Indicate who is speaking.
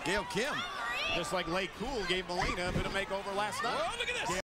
Speaker 1: Gail Kim.
Speaker 2: Just like Lay Cool gave Melina a bit of makeover last night.
Speaker 3: Oh, look at this.